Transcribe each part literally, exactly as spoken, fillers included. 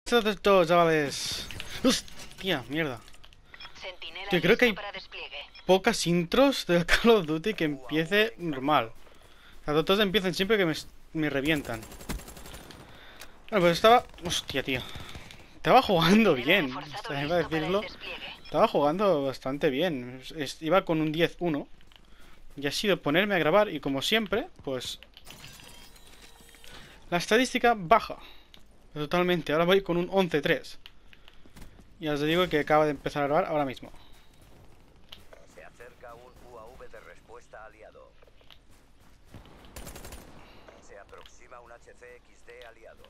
Esto es todo, chavales. Hostia, mierda. Tío, creo que hay pocas intros del Call of Duty que empiece normal. O sea, todos empiezan siempre que me, me revientan. Bueno, pues estaba... Hostia, tío. Estaba jugando bien. O sea, iba a decirlo. Estaba jugando bastante bien. Es, iba con un diez uno. Y ha sido ponerme a grabar y como siempre, pues... la estadística baja. Totalmente. Ahora voy con un once tres. Ya os digo que acaba de empezar a grabar ahora mismo. Se acerca un U A V de respuesta aliado. Se aproxima un H C X D aliado.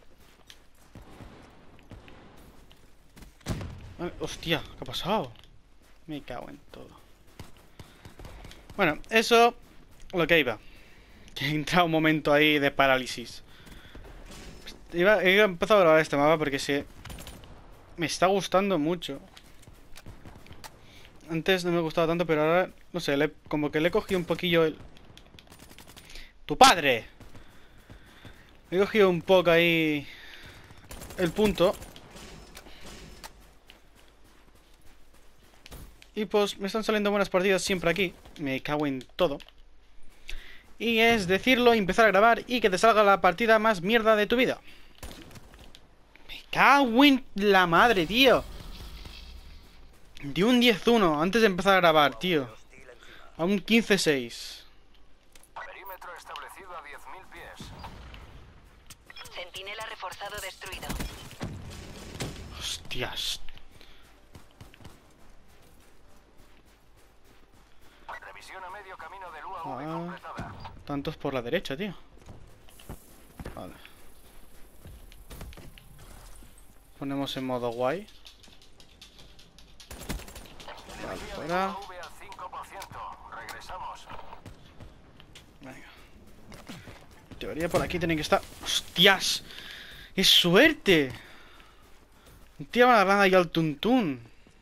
Vale, hostia, ¿qué ha pasado? Me cago en todo. Bueno, eso... lo que iba. Que he entrado un momento ahí de parálisis. Iba, he empezado a grabar este mapa porque se... me está gustando mucho. Antes no me gustaba tanto, pero ahora, no sé, le, como que le he cogido un poquillo el... ¡Tu padre! Le he cogido un poco ahí... el punto. Y pues me están saliendo buenas partidas siempre aquí. Me cago en todo. Y es decirlo, empezar a grabar y que te salga la partida más mierda de tu vida. Me cago en la madre, tío. De un diez uno antes de empezar a grabar, tío. A un quince seis. Perímetro establecido a diez mil pies. Centinela reforzado destruido. Hostias. Revisión a medio camino del U A V Ah, completada. tantos por la derecha, tío. Vale. Ponemos en modo guay. Vale, fuera. U A V al cinco por ciento. Regresamos. Venga. En teoría por aquí tienen que estar... ¡Hostias! ¡Es suerte! Un tío a la rana y al tuntún.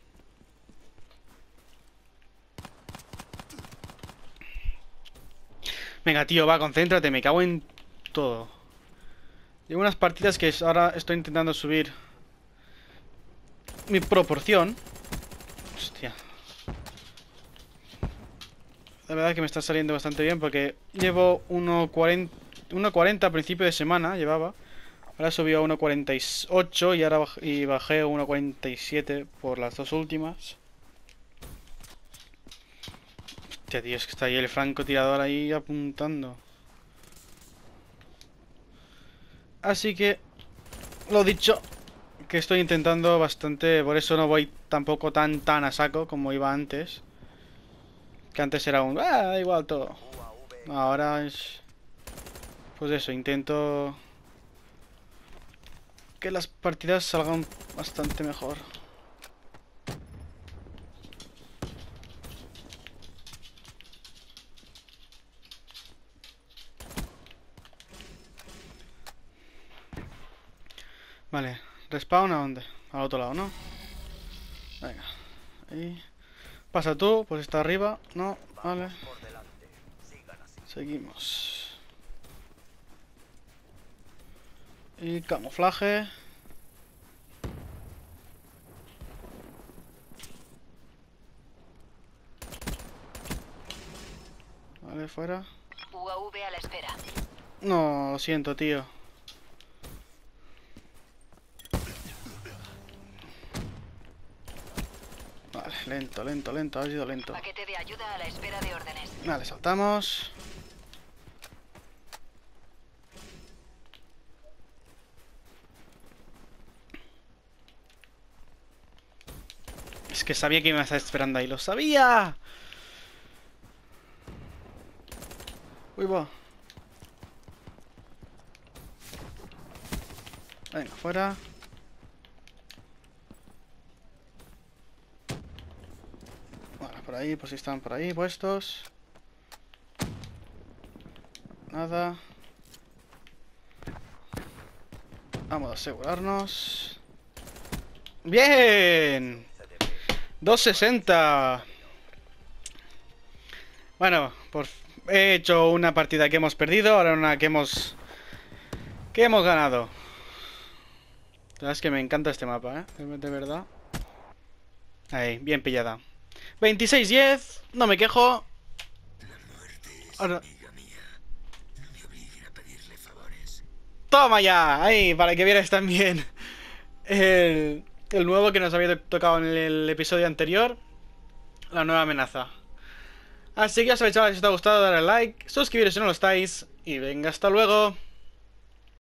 Venga, tío, va, concéntrate, me cago en todo. Llevo unas partidas que ahora estoy intentando subir mi proporción. Hostia. La verdad es que me está saliendo bastante bien porque llevo uno cuarenta a principio de semana, llevaba. Ahora subió a uno cuarenta y ocho y ahora baj y bajé a uno cuarenta y siete por las dos últimas. Hostia, tío, es que está ahí el francotirador ahí apuntando. Así que, lo dicho, que estoy intentando bastante, por eso no voy tampoco tan tan a saco como iba antes. Que antes era un... ah, da igual todo. Ahora es... pues eso, intento... que las partidas salgan bastante mejor. Vale, respawn a dónde? Al otro lado, ¿no? Venga, ahí. Pasa tú, pues está arriba. No, vale. Seguimos. Y camuflaje. Vale, fuera. U A V a la espera. No, lo siento, tío. Vale, lento, lento, lento, ha sido lento. Paquete de ayuda a la espera de órdenes. Vale, saltamos. Es que sabía que me ibas a estar esperando ahí, lo sabía. Uy, va. Venga, fuera. Vale, por ahí, pues si están por ahí puestos. Nada. Vamos a asegurarnos. ¡Bien! doscientos sesenta. Bueno, por... he hecho una partida que hemos perdido, ahora una que hemos... que hemos ganado. La verdad es que me encanta este mapa, ¿eh? De, de verdad. Ahí, bien pillada. veintiséis diez, no me quejo. Ahora... Toma ya, ahí, para que vieras también el, el nuevo que nos había tocado en el episodio anterior. La nueva amenaza. Así que ya sabéis, chavales, si os ha gustado, darle like, suscribiros si no lo estáis. Y venga, hasta luego.